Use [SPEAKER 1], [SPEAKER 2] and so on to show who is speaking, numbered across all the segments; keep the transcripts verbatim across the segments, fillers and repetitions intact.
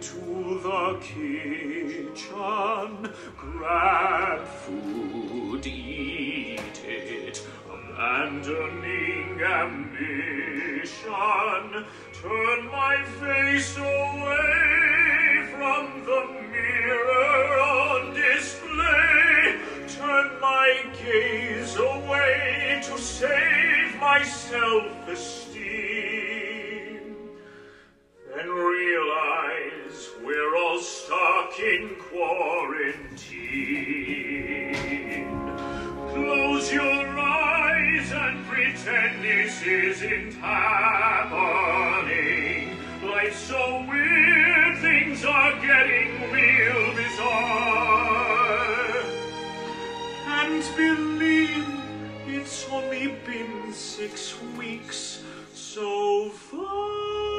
[SPEAKER 1] to the kitchen, grab food, eat it, abandoning ambition, turn my face away from the mirror on display, turn my gaze away to save my self-esteem, then realize we're all stuck in quarantine. Close your eyes and pretend this isn't happening. Life's so weird, things are getting real bizarre. And believe it's only been six weeks so far.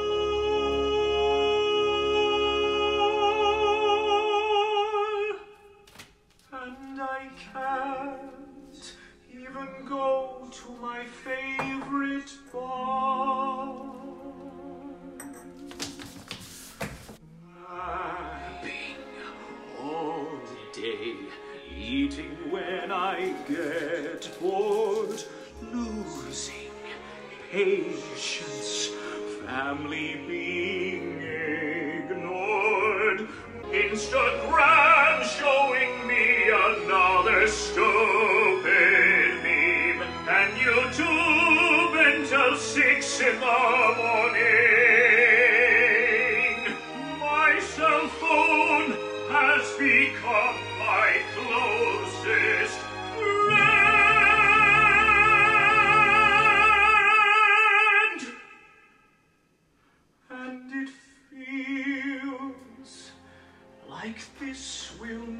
[SPEAKER 1] And I can't even go to my favorite bar. Napping all day, eating when I get bored, losing patience, family being ignored, Instagram showing me another stupid meme, and YouTube until six in the morning. My cell phone has become my closest friend, and it feels like this will